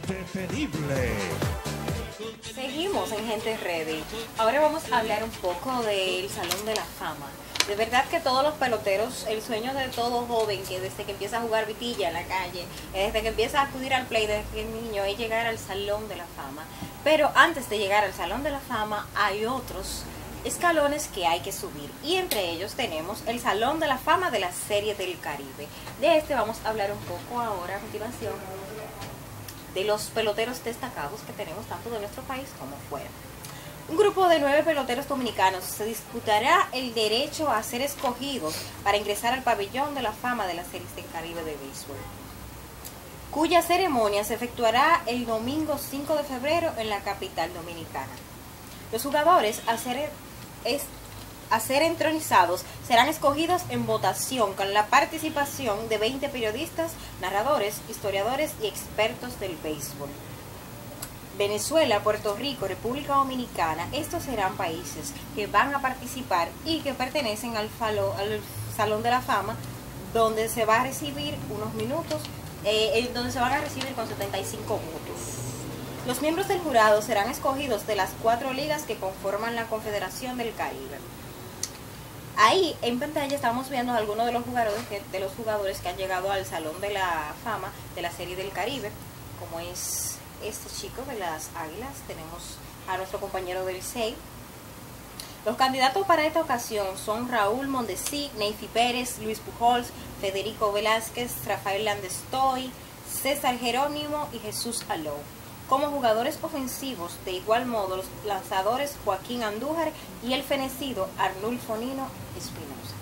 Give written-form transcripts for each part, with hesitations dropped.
indetenible. Seguimos en Gente Ready. Ahora vamos a hablar un poco del Salón de la Fama. De verdad que todos los peloteros, el sueño de todo joven que desde que empieza a jugar vitilla en la calle, desde que empieza a acudir al play desde que es niño, es llegar al Salón de la Fama. Pero antes de llegar al Salón de la Fama hay otros escalones que hay que subir, y entre ellos tenemos el Salón de la Fama de la Serie del Caribe. De este vamos a hablar un poco ahora a continuación, de los peloteros destacados que tenemos tanto de nuestro país como fuera. Un grupo de 9 peloteros dominicanos se disputará el derecho a ser escogidos para ingresar al pabellón de la fama de las Series del Caribe de béisbol, cuya ceremonia se efectuará el domingo 5 de febrero en la capital dominicana. Los jugadores a ser entronizados serán escogidos en votación con la participación de 20 periodistas, narradores, historiadores y expertos del béisbol. Venezuela, Puerto Rico, República Dominicana, estos serán países que van a participar y que pertenecen al Salón de la Fama, donde se va a recibir unos minutos, donde se van a recibir con 75 votos. Los miembros del jurado serán escogidos de las 4 ligas que conforman la Confederación del Caribe. Ahí en pantalla estamos viendo algunos de los jugadores que han llegado al Salón de la Fama de la Serie del Caribe, como es este chico de las Águilas. Tenemos a nuestro compañero del Licey. Los candidatos para esta ocasión son Raúl Mondesi, Neifi Pérez, Luis Pujols, Federico Velázquez, Rafael Landestoy, César Jerónimo y Jesús Alou. Como jugadores ofensivos, de igual modo, los lanzadores Joaquín Andújar y el fenecido Arnulfo Nino Espinosa.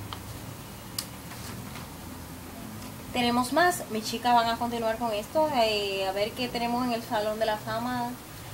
Tenemos más, mi chica van a continuar con esto, a ver qué tenemos en el Salón de la Fama.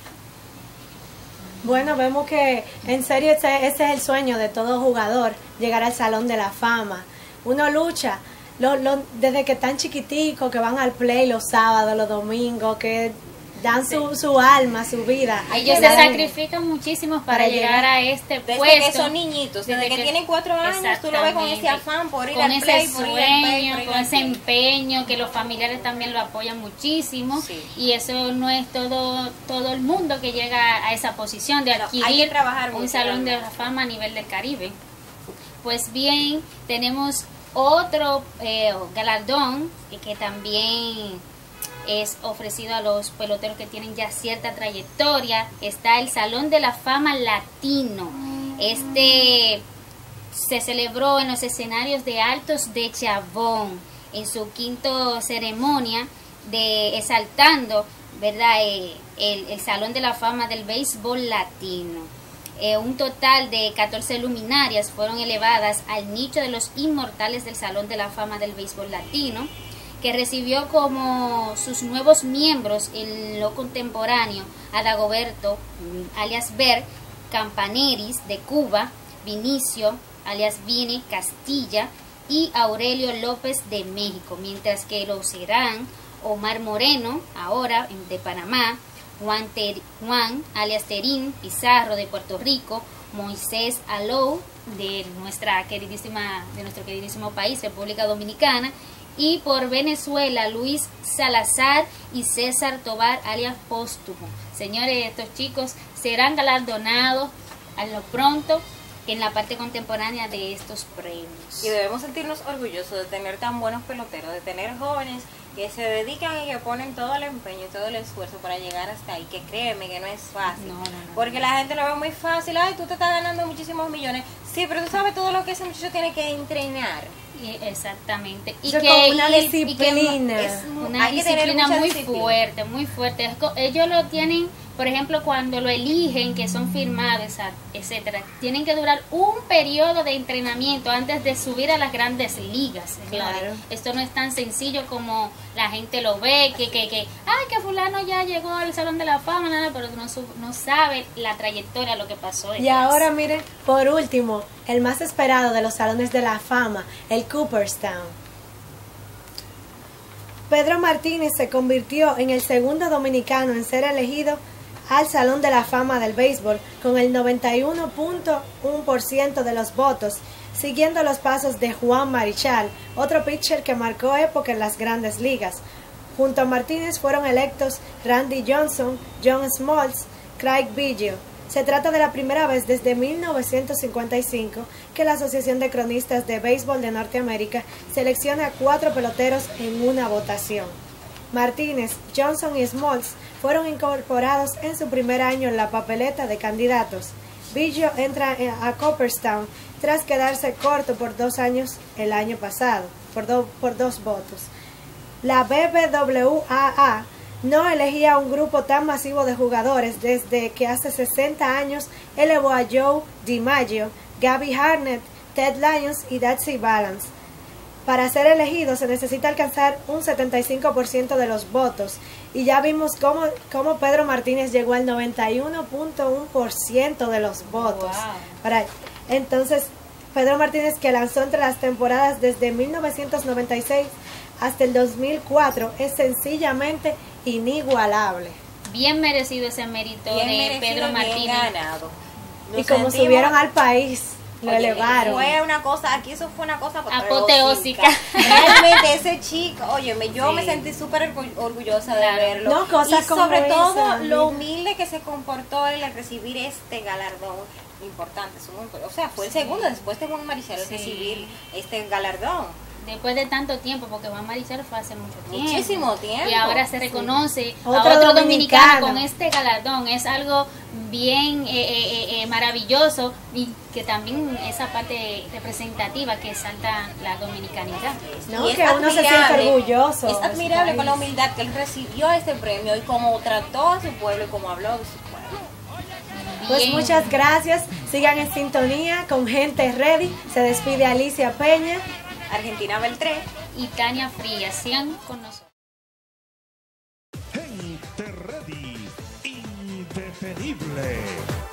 Bueno, vemos que en serio ese es el sueño de todo jugador, llegar al Salón de la Fama. Uno lucha desde que están chiquiticos, que van al play los sábados, los domingos, que dan su alma, su vida. Ellos se sacrifican muchísimo para llegar a este puesto. Desde que son niñitos, desde que tienen 4 años, tú lo ves con ese afán por ir al play, por ir al play, con ese empeño, que los familiares también lo apoyan muchísimo. Sí. Y eso no es todo el mundo que llega a esa posición de adquirir un Salón de la Fama a nivel del Caribe. Pues bien, tenemos otro galardón que también es ofrecido a los peloteros que tienen ya cierta trayectoria. Está el Salón de la Fama Latino. Este se celebró en los escenarios de Altos de Chabón, en su 5ª ceremonia de exaltando, ¿verdad?, el Salón de la Fama del béisbol latino. Un total de 14 luminarias fueron elevadas al nicho de los inmortales del Salón de la Fama del béisbol latino, que recibió como sus nuevos miembros en lo contemporáneo a Dagoberto, alias Ver, Campaneris, de Cuba, Vinicio, alias Vini, Castilla, y Aurelio López, de México, mientras que lo serán Omar Moreno, ahora de Panamá, Juan, alias Terín Pizarro, de Puerto Rico, Moisés Alou, de nuestro queridísimo país, República Dominicana, y por Venezuela, Luis Salazar y César Tobar, alias Póstumo. Señores, estos chicos serán galardonados a lo pronto en la parte contemporánea de estos premios. Y debemos sentirnos orgullosos de tener tan buenos peloteros, de tener jóvenes que se dedican y que ponen todo el empeño y todo el esfuerzo para llegar hasta ahí, que créeme que no es fácil. Porque la gente lo ve muy fácil. Ay, tú te estás ganando muchísimos millones. Sí, pero tú sabes todo lo que ese muchacho tiene que entrenar. Exactamente. Y que una disciplina. Una disciplina muy fuerte. Ellos lo tienen, por ejemplo, cuando lo eligen, que son firmados, etcétera, tienen que durar un periodo de entrenamiento antes de subir a las grandes ligas. Claro. Esto no es tan sencillo como la gente lo ve, que fulano ya llegó al Salón de la Fama, nada, pero no sabe la trayectoria, lo que pasó detrás. Y ahora miren, por último, el más esperado de los Salones de la Fama, el Cooperstown. Pedro Martínez se convirtió en el segundo dominicano en ser elegido al Salón de la Fama del béisbol con el 91.1% de los votos, siguiendo los pasos de Juan Marichal, otro pitcher que marcó época en las grandes ligas. Junto a Martínez fueron electos Randy Johnson, John Smoltz, Craig Biggio. Se trata de la primera vez desde 1955 que la Asociación de Cronistas de Béisbol de Norteamérica selecciona a 4 peloteros en una votación. Martínez, Johnson y Smoltz fueron incorporados en su primer año en la papeleta de candidatos. Biggio entra a Cooperstown tras quedarse corto por 2 años el año pasado, por 2 votos. La BBWAA no elegía un grupo tan masivo de jugadores desde que hace 60 años elevó a Joe DiMaggio, Gabby Hartnett, Ted Lyons y Darcy Balance. Para ser elegido se necesita alcanzar un 75% de los votos y ya vimos cómo Pedro Martínez llegó al 91.1% de los votos. Wow. Entonces, Pedro Martínez, que lanzó entre las temporadas desde 1996 hasta el 2004, es sencillamente inigualable. Bien merecido ese mérito de Pedro Martínez. Bien ganado. Y como subieron al país, lo elevaron. Fue una cosa, aquí eso fue una cosa apoteósica. Realmente ese chico, óyeme, yo me sentí súper orgullosa de verlo. No, cosas y como sobre todo esa, lo humilde que se comportó él al recibir este galardón importante. O sea, fue el segundo después de Juan Marichal recibir este galardón. Después de tanto tiempo, porque Juan Marichal fue hace mucho tiempo. Muchísimo tiempo. Y ahora se reconoce a otro dominicano con este galardón. Es algo bien maravilloso y que también esa parte representativa que salta la dominicanidad. No, y que uno se siente orgulloso. Es admirable con la humildad que él recibió este premio y cómo trató a su pueblo y cómo habló de su pueblo. Pues muchas gracias. Sigan en sintonía con Gente Ready. Se despide Alicia Peña, Argentina Beltré y Tania Frías. Sigan con nosotros. Gente Ready, indefinible.